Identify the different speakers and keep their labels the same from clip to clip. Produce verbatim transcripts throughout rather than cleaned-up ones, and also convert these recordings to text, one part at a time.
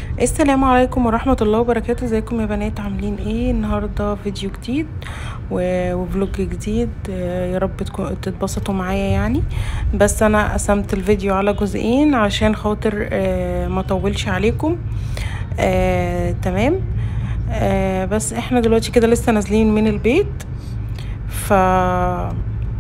Speaker 1: السلام عليكم ورحمة الله وبركاته. ازيكم يا بنات؟ عاملين ايه؟ النهاردة فيديو جديد و- وفلوج جديد. آه، يا رب تكون تتبسطوا معايا يعني. بس انا قسمت الفيديو على جزئين عشان خاطر آه، ما طولش عليكم. آه، تمام. آه، بس احنا دلوقتي كده لسه نازلين من البيت، ف آه،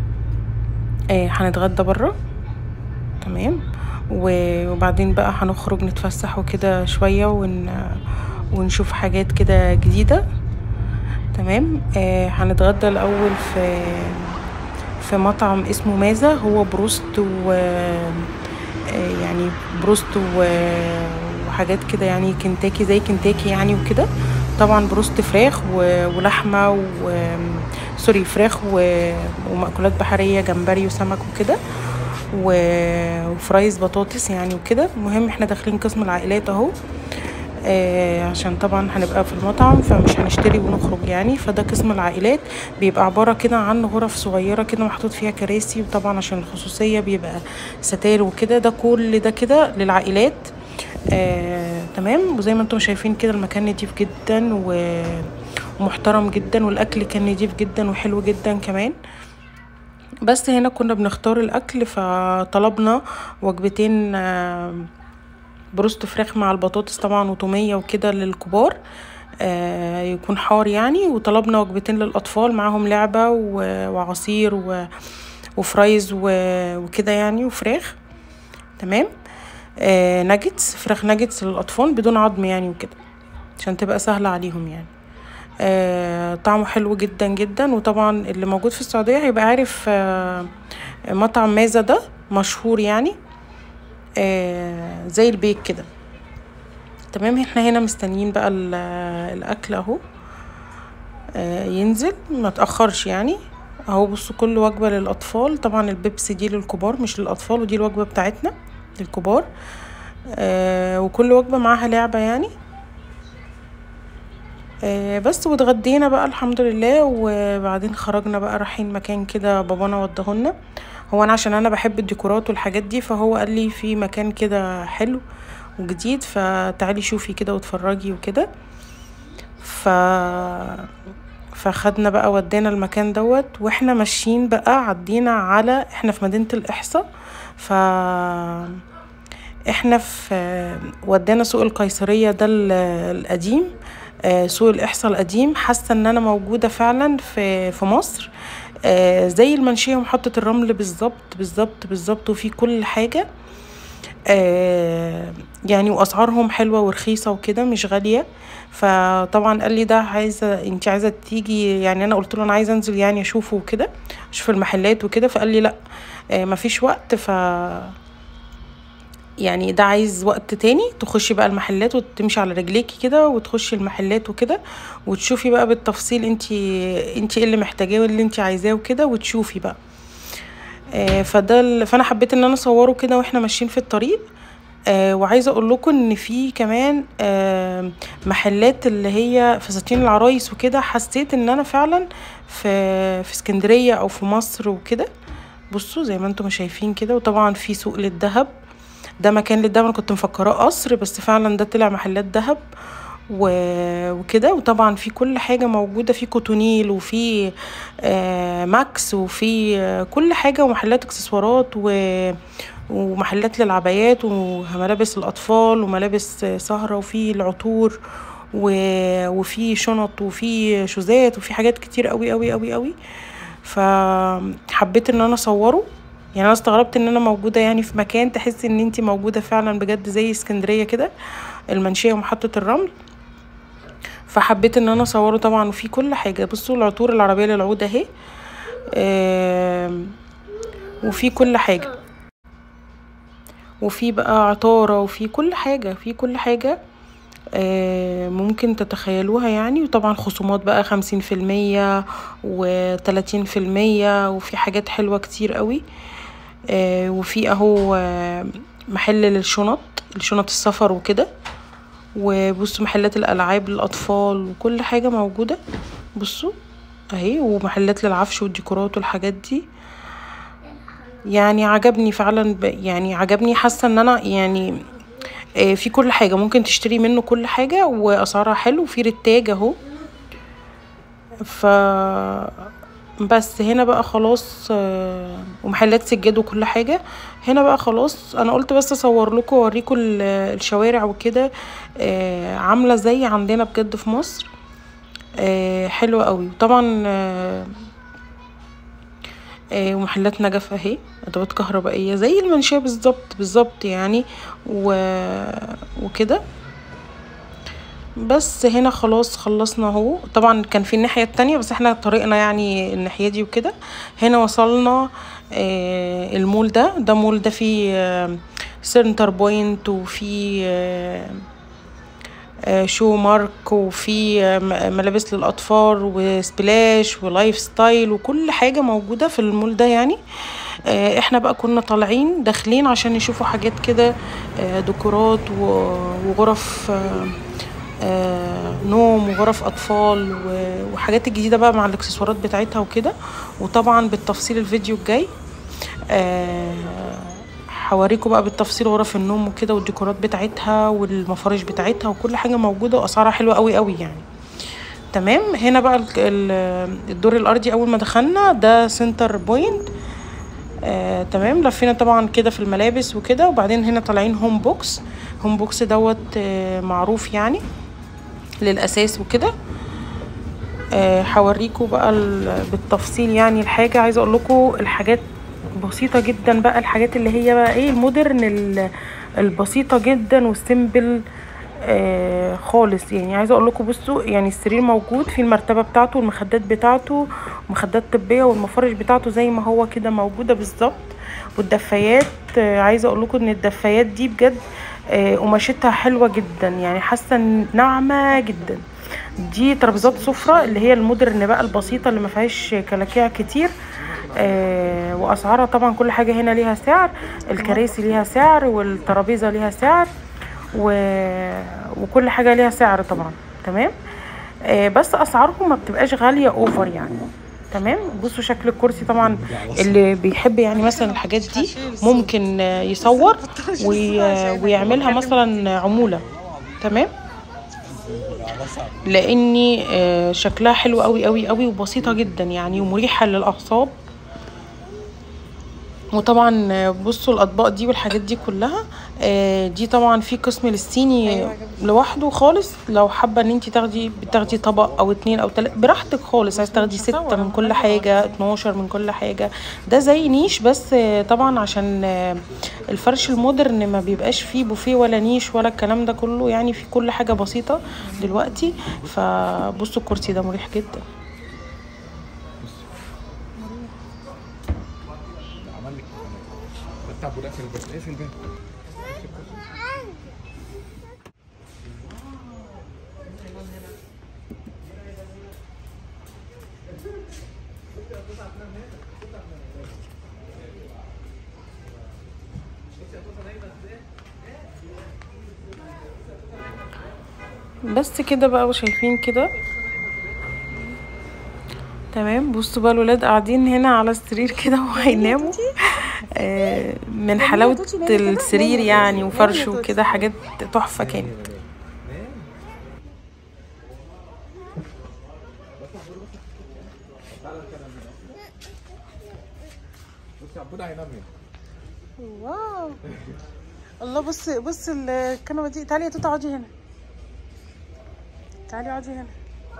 Speaker 1: هنتغدى برا. تمام. و- وبعدين بقى هنخرج نتفسح وكده شوية ون... ونشوف حاجات كده جديدة. تمام. آه هنتغدى الأول في في مطعم اسمه مازا، هو بروست و آه يعني بروست و... وحاجات كده يعني كنتاكي، زي كنتاكي يعني وكده. طبعا بروست فراخ و... ولحمة و سوري فراخ و... ومأكولات بحرية، جمبري وسمك وكده، و... وفرايز بطاطس يعني وكده. المهم احنا داخلين قسم العائلات اهو. آه عشان طبعا هنبقى في المطعم فمش هنشتري ونخرج يعني. فده قسم العائلات، بيبقى عبارة كده عن غرف صغيرة كده محطوط فيها كراسي، وطبعا عشان الخصوصية بيبقى ستاير وكده. ده كل ده كده للعائلات. آه تمام. وزي ما انتم شايفين كده المكان نضيف جدا و... ومحترم جدا، والاكل كان نضيف جدا وحلو جدا كمان. بس هنا كنا بنختار الاكل، فطلبنا وجبتين، آه بروست فراخ مع البطاطس طبعا وطومية وكده للكبار، آه يكون حار يعني. وطلبنا وجبتين للأطفال معاهم لعبة وعصير وفرايز وكده يعني، وفراخ. تمام. آه ناجتس، فراخ ناجتس للأطفال بدون عظم يعني وكده، عشان تبقى سهلة عليهم يعني. آه طعمه حلو جدا جدا. وطبعا اللي موجود في السعودية هيبقى عارف آه مطعم مازا ده مشهور يعني، آه زي البيك كده. تمام. احنا هنا مستنيين بقى الاكل اهو آه ينزل، ما تاخرش يعني. اهو بصوا كل وجبه للاطفال، طبعا البيبسي دي للكبار مش للاطفال، ودي الوجبه بتاعتنا للكبار. آه وكل وجبه معاها لعبه يعني. آه بس واتغدينا بقى الحمد لله. وبعدين خرجنا بقى رايحين مكان كده بابانا ودهولنا. هو انا عشان انا بحب الديكورات والحاجات دي، فهو قال لي في مكان كده حلو وجديد، فتعالي شوفي كده واتفرجي وكده. ف فخدنا بقى ودينا المكان دوت. واحنا ماشيين بقى عدينا على، احنا في مدينة الإحصاء، ف احنا في ودينا سوق القيصرية ده القديم، سوق الإحصاء القديم. حاسة ان انا موجودة فعلا في في مصر، زي المنشية ومحطة الرمل بالظبط بالظبط بالظبط، وفي كل حاجة آه يعني. واسعارهم حلوه ورخيصه وكده، مش غاليه. فطبعا قال لي ده عايزه انت عايزه تيجي يعني. انا قلت له انا عايزه انزل يعني اشوفه وكده، اشوف المحلات وكده. فقال لي لا آه مفيش وقت، ف يعني ده عايز وقت تاني تخشي بقى المحلات وتمشي على رجليكي كده وتخشي المحلات وكده، وتشوفي بقى بالتفصيل انت انت ايه اللي محتاجاه واللي انت عايزاه وكده، وتشوفي بقى. آه فده فانا حبيت ان انا اصوره كده واحنا ماشيين في الطريق. آه وعايزه اقول لكم ان في كمان آه محلات اللي هي فساتين العرايس وكده. حسيت ان انا فعلا في في اسكندريه او في مصر وكده. بصوا زي ما انتم شايفين كده. وطبعا في سوق للذهب، ده مكان للذهب. انا كنت مفكراه قصر، بس فعلا ده طلع محلات ذهب وكده. وطبعا في كل حاجه موجوده، في كوتونيل وفي آه ماكس وفي آه كل حاجه، ومحلات اكسسوارات و ومحلات للعبايات وملابس الأطفال وملابس سهرة، وفي العطور وفي شنط وفي شوزات وفي حاجات كتير قوي قوي قوي قوي. فحبيت ان انا اصوره يعني. انا استغربت ان انا موجودة يعني في مكان تحس ان انتي موجودة فعلا بجد زي اسكندرية كده، المنشية ومحطة الرمل. فحبيت ان انا اصوره طبعا. وفي كل حاجة. بصوا العطور العربية للعود اهي، وفي كل حاجة، وفي بقى عطارة، وفي كل حاجة، في كل حاجة آه ممكن تتخيلوها يعني. وطبعا خصومات بقى خمسين في المية وتلاتين في المية، وفي حاجات حلوة كتير قوي. آه وفي اهو آه محل للشنط، الشنط السفر وكده. وبصوا محلات الألعاب للأطفال وكل حاجة موجودة. بصوا اهي. ومحلات للعفش والديكورات والحاجات دي يعني. عجبني فعلا يعني، عجبني. حاسة ان انا يعني آه في كل حاجه، ممكن تشتري منه كل حاجه واسعارها حلو، في رتاج اهو. ف بس هنا بقى خلاص آه ومحلات سجاد وكل حاجه. هنا بقى خلاص انا قلت بس اصور لكم واوريكم الشوارع وكده آه عامله زي عندنا بجد في مصر. آه حلوه قوي. وطبعا آه آه ومحلات نجف اهي، ادوات كهربائيه زي المنشاه بالظبط بالظبط يعني و... وكده. بس هنا خلاص خلصنا اهو. طبعا كان في الناحيه التانية بس احنا طريقنا يعني الناحيه دي وكده. هنا وصلنا آه المول ده ده مول ده فيه آه سنتر بوينت، وفي آه آه شو مارك، وفي آه ملابس للاطفال وسبلاش ولايف ستايل وكل حاجه موجوده في المول ده يعني. آه احنا بقى كنا طالعين داخلين عشان نشوفوا حاجات كده آه ديكورات وغرف آه آه نوم وغرف اطفال وحاجات الجديده بقى مع الاكسسوارات بتاعتها وكده. وطبعا بالتفصيل الفيديو الجاي آه هوريكم بقى بالتفصيل غرف النوم وكده والديكورات بتاعتها والمفارش بتاعتها وكل حاجه موجوده واسعارها حلوه قوي قوي يعني. تمام. هنا بقى الدور الارضي اول ما دخلنا ده سنتر بوينت. آه، تمام. لفينا طبعا كده في الملابس وكده. وبعدين هنا طالعين هوم بوكس. هوم بوكس دوت آه معروف يعني للاساس وكده. آه هوريكم بقى بالتفصيل يعني الحاجه. عايزه اقول لكم الحاجات بسيطه جدا بقى، الحاجات اللي هي بقى ايه المودرن البسيطه جدا والسيمبل آه خالص يعني. عايزه اقول لكم بصوا يعني السرير موجود في المرتبه بتاعته والمخدات بتاعته مخدات طبيه والمفارش بتاعته زي ما هو كده موجوده بالظبط. والدفايات آه عايزه اقول لكم ان الدفايات دي بجد آه قماشتها حلوه جدا يعني، حاسه ناعمه جدا. دي ترابيزات سفره اللي هي المودرن بقى البسيطه اللي ما فيهاش كلاكيع كتير. آه واسعارها طبعا كل حاجه هنا ليها سعر. الكراسي ليها سعر والترابيزه ليها سعر و... وكل حاجه ليها سعر طبعا. تمام. آه بس اسعارهم ما بتبقاش غاليه اوفر يعني. تمام. بصوا شكل الكرسي طبعا، اللي بيحب يعني مثلا الحاجات دي ممكن يصور وي... ويعملها مثلا عموله. تمام. لاني آه شكلها حلو قوي قوي قوي وبسيطه جدا يعني ومريحه للاعصاب. وطبعا بصوا الاطباق دي والحاجات دي كلها آه دي طبعا في قسم للصيني لوحده خالص. لو حابه ان انت تاخدي بتاخدي طبق او اتنين او تلاته براحتك خالص. عايز تاخدي ستة من كل حاجه، اتناشر من كل حاجه. ده زي نيش بس آه طبعا عشان آه الفرش المودرن ما بيبقاش فيه بوفيه ولا نيش ولا الكلام ده كله يعني، في كل حاجه بسيطه دلوقتي. فبصوا الكرسي ده مريح جدا. بس كده بقى وشايفين كده. تمام. بصوا بقى الولاد قاعدين هنا على السرير كده وهيناموا آه من حلاوة السرير يعني وفرشه وكده، حاجات تحفة كانت. واو الله. بص بص الكنبه دي. تعالي يا توته اقعدي هنا. تعالي اقعدي هنا.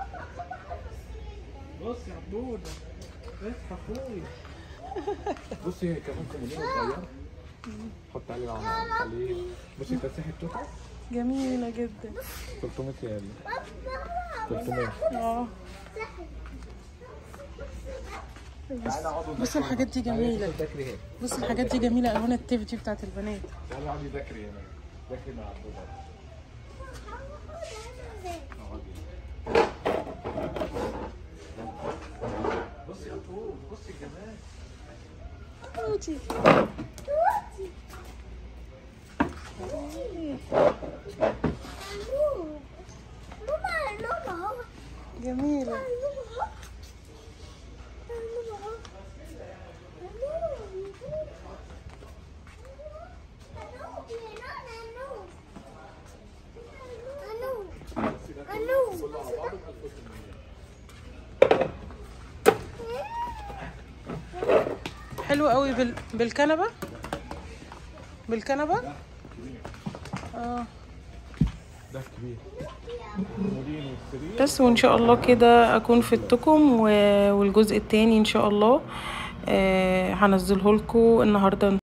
Speaker 2: بص يا عبود اصحى اخوي. بصي كمان كمونيه صغيره حط عليه عليه. بصي تسريحه توته
Speaker 1: جميله جدا.
Speaker 2: تلتمية ريال. تلتمية.
Speaker 1: اه بص الحاجات دي جميله. بص الحاجات دي جميله. الوان التيف دي بتاعت البنات.
Speaker 2: تعالي اقعدي ذاكري هنا. ذاكري مع عبود. بصي يا عبود بصي كمان.
Speaker 1: توتي جميله. حلو قوي بال... بالكنبه بالكنبه اه
Speaker 2: ده كبير.
Speaker 1: بس. وان شاء الله كده اكون فدتكم، و... والجزء التاني ان شاء الله آه هنزله لكم النهارده.